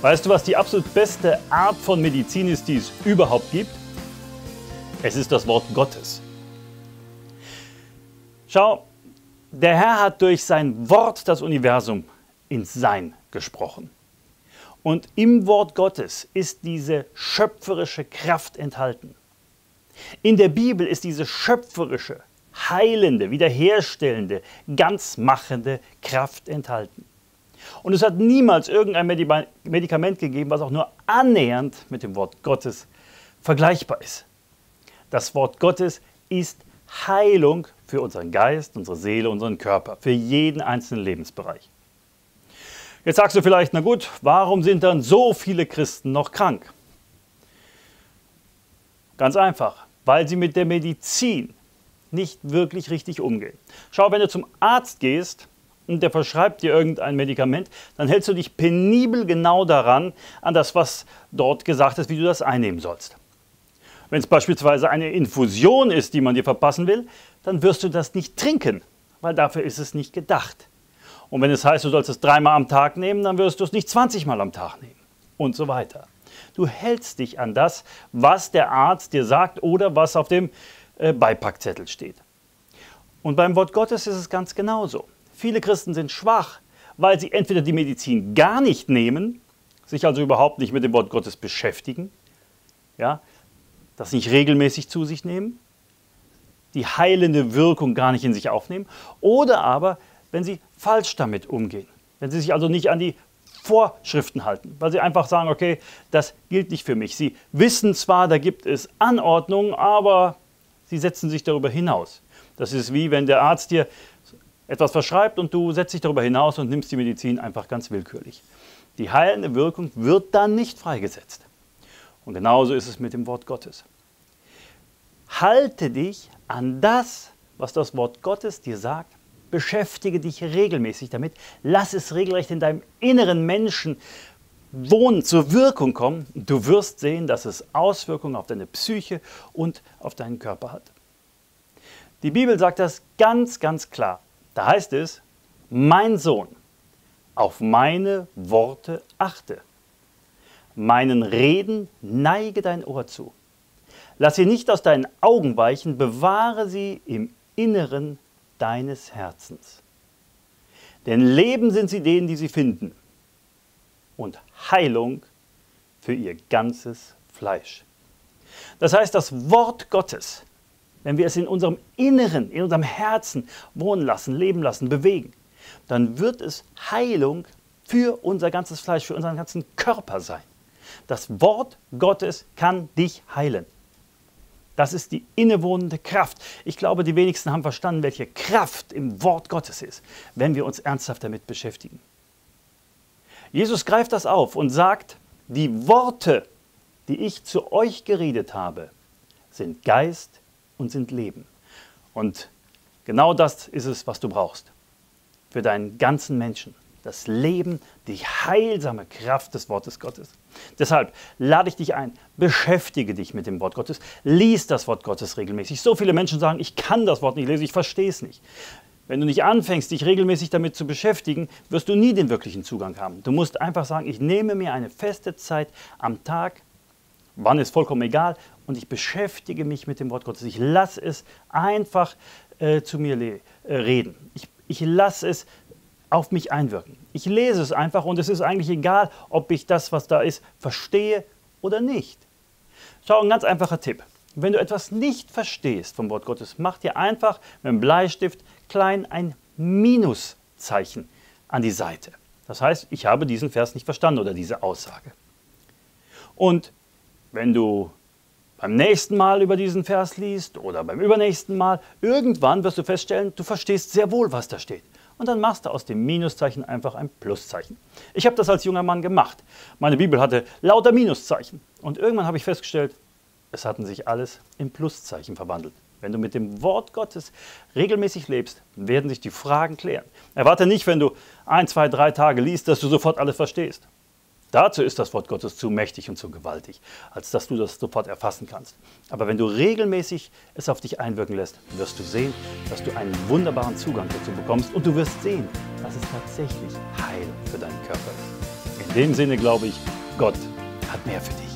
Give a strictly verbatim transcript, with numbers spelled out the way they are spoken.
Weißt du, was die absolut beste Art von Medizin ist, die es überhaupt gibt? Es ist das Wort Gottes. Schau, der Herr hat durch sein Wort das Universum ins Sein gesprochen. Und im Wort Gottes ist diese schöpferische Kraft enthalten. In der Bibel ist diese schöpferische, heilende, wiederherstellende, ganzmachende Kraft enthalten. Und es hat niemals irgendein Medikament gegeben, was auch nur annähernd mit dem Wort Gottes vergleichbar ist. Das Wort Gottes ist Heilung für unseren Geist, unsere Seele, unseren Körper, für jeden einzelnen Lebensbereich. Jetzt sagst du vielleicht, na gut, warum sind dann so viele Christen noch krank? Ganz einfach, weil sie mit der Medizin nicht wirklich richtig umgehen. Schau, wenn du zum Arzt gehst und der verschreibt dir irgendein Medikament, dann hältst du dich penibel genau daran, an das, was dort gesagt ist, wie du das einnehmen sollst. Wenn es beispielsweise eine Infusion ist, die man dir verpassen will, dann wirst du das nicht trinken, weil dafür ist es nicht gedacht. Und wenn es heißt, du sollst es dreimal am Tag nehmen, dann wirst du es nicht zwanzig Mal am Tag nehmen und so weiter. Du hältst dich an das, was der Arzt dir sagt oder was auf dem äh, Beipackzettel steht. Und beim Wort Gottes ist es ganz genauso. Viele Christen sind schwach, weil sie entweder die Medizin gar nicht nehmen, sich also überhaupt nicht mit dem Wort Gottes beschäftigen, ja, das nicht regelmäßig zu sich nehmen, die heilende Wirkung gar nicht in sich aufnehmen, oder aber, wenn sie falsch damit umgehen, wenn sie sich also nicht an die Vorschriften halten, weil sie einfach sagen, okay, das gilt nicht für mich. Sie wissen zwar, da gibt es Anordnungen, aber sie setzen sich darüber hinaus. Das ist wie wenn der Arzt dir etwas verschreibt und du setzt dich darüber hinaus und nimmst die Medizin einfach ganz willkürlich. Die heilende Wirkung wird dann nicht freigesetzt. Und genauso ist es mit dem Wort Gottes. Halte dich an das, was das Wort Gottes dir sagt. Beschäftige dich regelmäßig damit. Lass es regelrecht in deinem inneren Menschen wohnen, zur Wirkung kommen. Du wirst sehen, dass es Auswirkungen auf deine Psyche und auf deinen Körper hat. Die Bibel sagt das ganz, ganz klar. Da heißt es, mein Sohn, auf meine Worte achte. Meinen Reden neige dein Ohr zu. Lass sie nicht aus deinen Augen weichen, bewahre sie im Inneren deines Herzens. Denn Leben sind sie denen, die sie finden, und Heilung für ihr ganzes Fleisch. Das heißt, das Wort Gottes, wenn wir es in unserem Inneren, in unserem Herzen wohnen lassen, leben lassen, bewegen, dann wird es Heilung für unser ganzes Fleisch, für unseren ganzen Körper sein. Das Wort Gottes kann dich heilen. Das ist die innewohnende Kraft. Ich glaube, die wenigsten haben verstanden, welche Kraft im Wort Gottes ist, wenn wir uns ernsthaft damit beschäftigen. Jesus greift das auf und sagt, die Worte, die ich zu euch geredet habe, sind Geist und sind Leben. Und genau das ist es, was du brauchst für deinen ganzen Menschen. Das Leben, die heilsame Kraft des Wortes Gottes. Deshalb lade ich dich ein, beschäftige dich mit dem Wort Gottes, lies das Wort Gottes regelmäßig. So viele Menschen sagen, ich kann das Wort nicht lesen, ich verstehe es nicht. Wenn du nicht anfängst, dich regelmäßig damit zu beschäftigen, wirst du nie den wirklichen Zugang haben. Du musst einfach sagen, ich nehme mir eine feste Zeit am Tag, wann ist vollkommen egal, und ich beschäftige mich mit dem Wort Gottes. Ich lasse es einfach äh, zu mir äh, reden. Ich, ich lasse es auf mich einwirken. Ich lese es einfach und es ist eigentlich egal, ob ich das, was da ist, verstehe oder nicht. Schau, ein ganz einfacher Tipp. Wenn du etwas nicht verstehst vom Wort Gottes, mach dir einfach mit dem Bleistift klein ein Minuszeichen an die Seite. Das heißt, ich habe diesen Vers nicht verstanden oder diese Aussage. Und wenn du beim nächsten Mal über diesen Vers liest oder beim übernächsten Mal, irgendwann wirst du feststellen, du verstehst sehr wohl, was da steht. Und dann machst du aus dem Minuszeichen einfach ein Pluszeichen. Ich habe das als junger Mann gemacht. Meine Bibel hatte lauter Minuszeichen. Und irgendwann habe ich festgestellt, es hatten sich alles in Pluszeichen verwandelt. Wenn du mit dem Wort Gottes regelmäßig lebst, werden sich die Fragen klären. Erwarte nicht, wenn du ein, zwei, drei Tage liest, dass du sofort alles verstehst. Dazu ist das Wort Gottes zu mächtig und zu gewaltig, als dass du das sofort erfassen kannst. Aber wenn du regelmäßig es auf dich einwirken lässt, wirst du sehen, dass du einen wunderbaren Zugang dazu bekommst und du wirst sehen, dass es tatsächlich Heil für deinen Körper ist. In dem Sinne glaube ich, Gott hat mehr für dich.